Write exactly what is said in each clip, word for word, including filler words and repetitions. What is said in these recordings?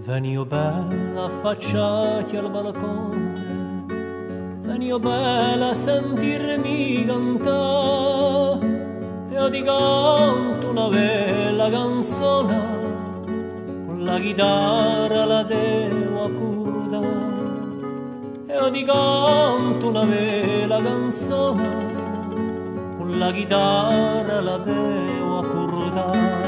Venio bella affacciati al balcone, venio bella a sentirmi cantare, e io ti canto una bella canzone, con la chitarra la devo accordare, e io ti canto una bella canzone, con la chitarra la devo accordare.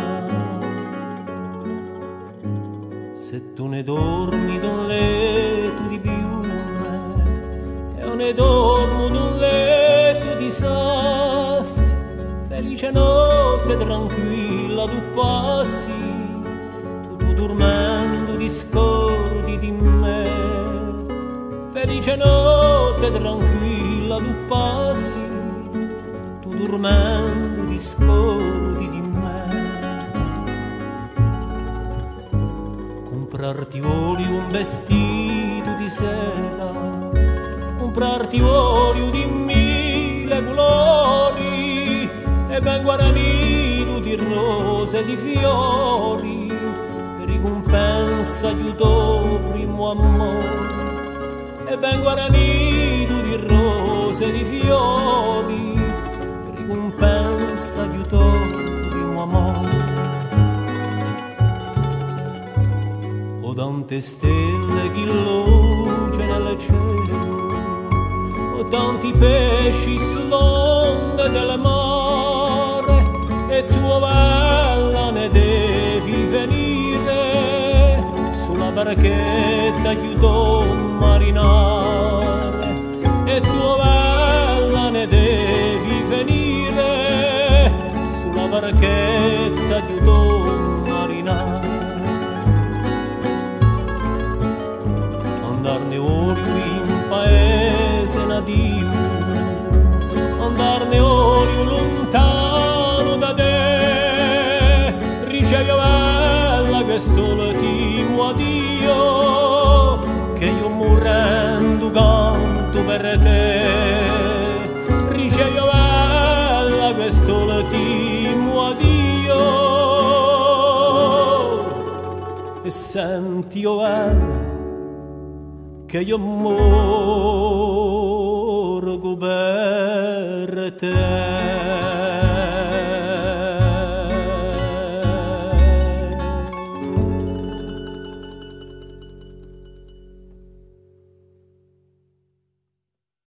Se tu ne dormi d'un letto di piume, io ne dormo d'un letto di sassi, felice notte tranquilla tu passi, tu, tu dormendo ti scordi di me. Felice notte tranquilla tu passi, tu dormendo ti scordi di me. Comprarti voglio un vestito di sera, comprarti voglio di mille colori, e ben guarnito di rose e di fiori, per ricompensa aiuto primo amore, e ben guarnito di rose e di fiori, per ricompensa aiuto primo amore. O tante stelle che luce nel cielo, o tanti pesci sull'onda del mare, e tua bella ne devi venire sulla barchetta aiutò marinare, e tua bella ne devi venire sulla barchetta aiutò marinare. Andarne ora in paese nativo, andarne ora lontano da te, ricevi bella questo ultimo addio, che io morendo canto per te. Ricevi bella questo ultimo addio, e senti oh bella che io morgo per te.